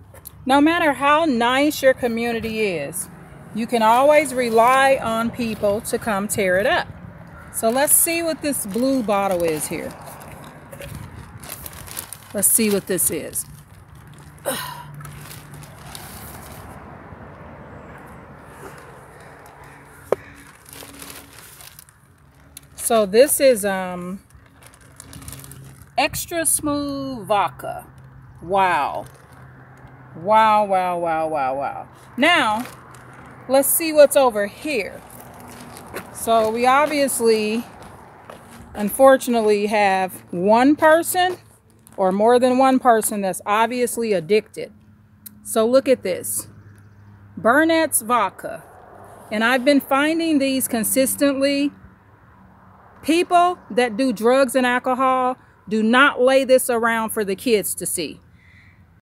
No matter how nice your community is, you can always rely on people to come tear it up. So let's see what this blue bottle is here. Let's see what this is. So this is extra smooth vodka. Wow. Wow, wow, wow, wow, wow. Now, let's see what's over here. So we obviously, unfortunately, have one person or more than one person that's obviously addicted. So look at this. Burnett's vodka. And I've been finding these consistently. People that do drugs and alcohol do not lay this around for the kids to see.